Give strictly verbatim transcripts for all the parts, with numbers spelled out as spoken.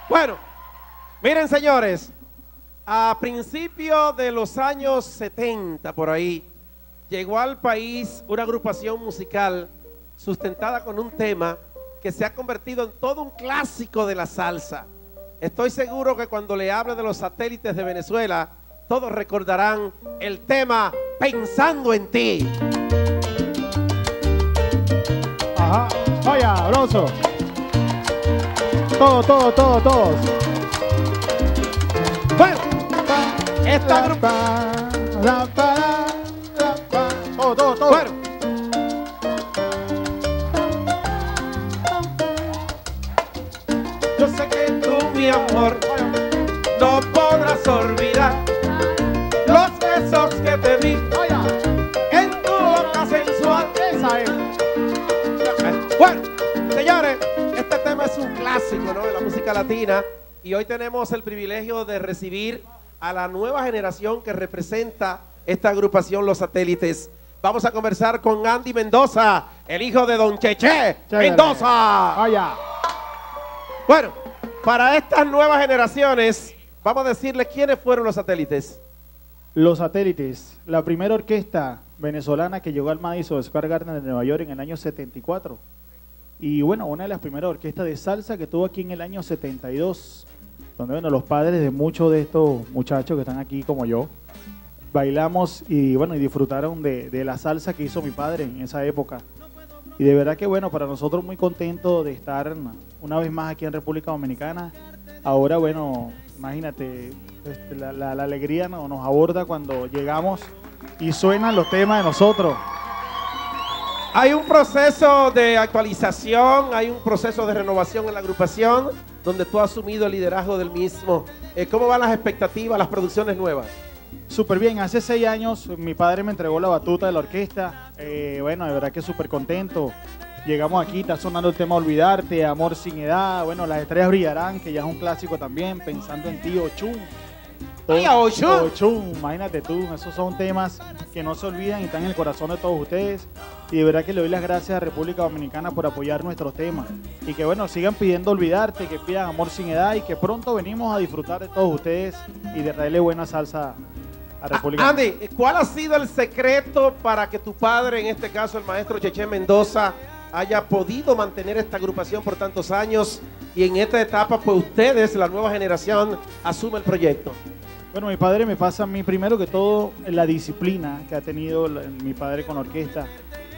Bueno, miren señores, a principios de los años setenta por ahí, llegó al país una agrupación musical sustentada con un tema que se ha convertido en todo un clásico de la salsa. Estoy seguro que cuando le hable de los satélites de Venezuela, todos recordarán el tema Pensando en Ti. Ajá, vaya, Bronzo. Todo, todo, todo, todos. Bueno, esta grupa... Todo, todo, todo. Bueno. Yo sé que tú, mi amor, no podrás olvidar los besos que te di en tu boca sensual. Esa es. Bueno, señores, este tema es un clásico, ¿no?, de la música latina, y hoy tenemos el privilegio de recibir a la nueva generación que representa esta agrupación Los Satélites. Vamos a conversar con Andy Mendoza, el hijo de Don Cheche Chévere. Mendoza. Vaya. Bueno, para estas nuevas generaciones, vamos a decirles quiénes fueron Los Satélites. Los Satélites, la primera orquesta venezolana que llegó al Madison Square Garden de Nueva York en el año setenta y cuatro. Y bueno, una de las primeras orquestas de salsa que tuvo aquí en el año setenta y dos, donde bueno, los padres de muchos de estos muchachos que están aquí como yo, bailamos y bueno, y disfrutaron de, de la salsa que hizo mi padre en esa época. Y de verdad que bueno, para nosotros muy contentos de estar una vez más aquí en República Dominicana. Ahora bueno, imagínate, este, la, la, la alegría no, nos aborda cuando llegamos y suenan los temas de nosotros. Hay un proceso de actualización, hay un proceso de renovación en la agrupación, donde tú has asumido el liderazgo del mismo. Eh, ¿Cómo van las expectativas, las producciones nuevas? Súper bien, hace seis años mi padre me entregó la batuta de la orquesta. Eh, bueno, de verdad que súper contento. Llegamos aquí, está sonando el tema Olvidarte, Amor sin edad, bueno, Las estrellas brillarán, que ya es un clásico también, Pensando en ti, Ochun. ¡Ay, a Ochun! Ochun, imagínate tú, esos son temas que no se olvidan y están en el corazón de todos ustedes. Y de verdad que le doy las gracias a República Dominicana por apoyar nuestros temas. Y que bueno, sigan pidiendo Olvidarte, que pidan Amor sin edad y que pronto venimos a disfrutar de todos ustedes y de traerle buena salsa a República. Andy, ¿cuál ha sido el secreto para que tu padre, en este caso el maestro Cheche Mendoza, haya podido mantener esta agrupación por tantos años y en esta etapa, pues ustedes, la nueva generación, asume el proyecto? Bueno, mi padre me pasa a mí primero que todo la disciplina que ha tenido la, mi padre con la orquesta,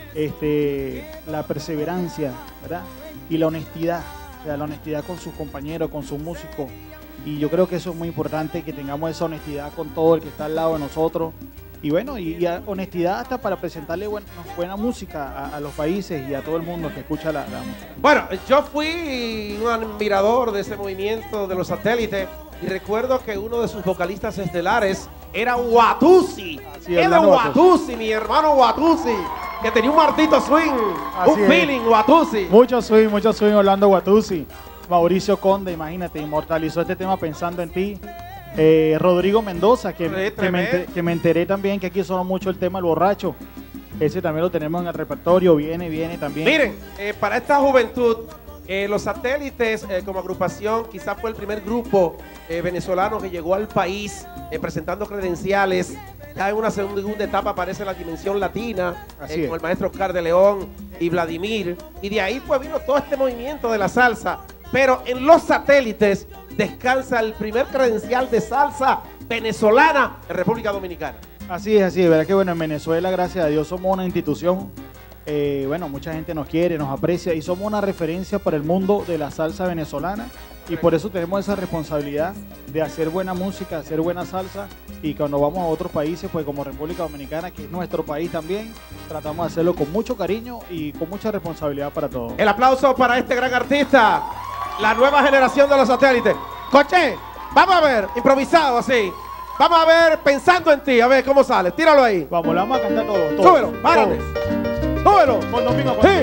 este, la perseverancia, ¿verdad? Y la honestidad, o sea, la honestidad con sus compañeros, con sus músicos. Y yo creo que eso es muy importante, que tengamos esa honestidad con todo el que está al lado de nosotros. Y bueno, y, y honestidad hasta para presentarle buena, buena música a, a los países y a todo el mundo que escucha la, la música. Bueno, yo fui un admirador de ese movimiento de Los Satélites y recuerdo que uno de sus vocalistas estelares era Watusi. Así es, Era Orlando Watusi, mi hermano Watusi, que tenía un martito swing, Así un es. feeling Watusi. Mucho swing, mucho swing, Orlando Watusi. Mauricio Conde, imagínate, inmortalizó este tema Pensando en ti. Eh, Rodrigo Mendoza, que, Sí, que, me enter, que me enteré también que aquí sonó mucho el tema El Borracho. Ese también lo tenemos en el repertorio, viene, viene también. Miren, eh, para esta juventud, eh, Los Satélites eh, como agrupación quizás fue el primer grupo eh, venezolano que llegó al país eh, presentando credenciales. Ya en una segunda etapa aparece la dimensión latina, eh, con el maestro Oscar de León y Vladimir. Y de ahí pues vino todo este movimiento de la salsa. Pero en Los Satélites descansa el primer credencial de salsa venezolana en República Dominicana. Así es, así es, verdad que bueno, en Venezuela, gracias a Dios, somos una institución, eh, bueno, mucha gente nos quiere, nos aprecia y somos una referencia para el mundo de la salsa venezolana y por eso tenemos esa responsabilidad de hacer buena música, hacer buena salsa y cuando vamos a otros países, pues como República Dominicana, que es nuestro país también, tratamos de hacerlo con mucho cariño y con mucha responsabilidad para todos. El aplauso para este gran artista, la nueva generación de Los Satélites. Coche, vamos a ver, improvisado así. Vamos a ver, Pensando en Ti, a ver cómo sale. Tíralo ahí. Vamos, la vamos a cantar todos. Todo, Súbelo, párate. Súbelo. Con domingo. Sí.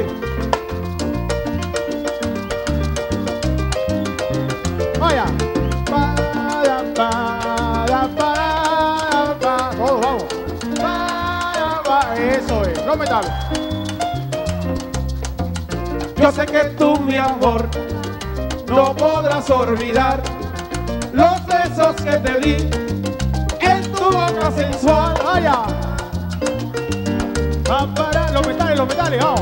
Vaya. Para, para, para, para. Todos, vamos. Para, para. Eso es. No metales. Yo sé que tú, mi amor, no podrás olvidar los besos que te di en tu boca sensual. ¡Vaya! Va para los metales, los metales, vamos.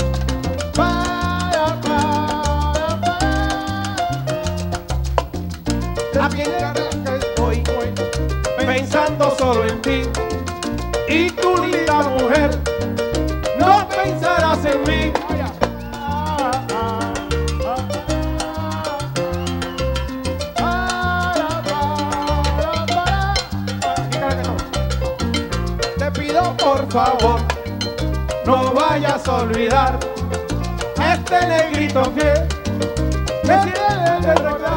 Para, para, para. También que estoy pensando solo en ti y tu linda mujer, no pensarás en mí. Vaya. Ah, ah, ah, ah. Para, para, para. Te pido por favor, no vayas a olvidar este negrito que me tiene de recordar.